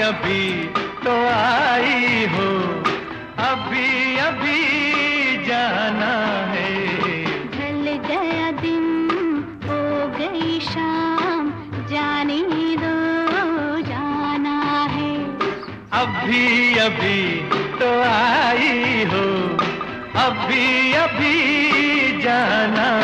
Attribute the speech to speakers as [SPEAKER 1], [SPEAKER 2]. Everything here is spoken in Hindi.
[SPEAKER 1] अभी तो आई हो, अभी अभी जाना है।
[SPEAKER 2] ढल गया दिन हो गई शाम, जाने दो जाना है।
[SPEAKER 1] अभी अभी तो आई हो, अभी अभी जाना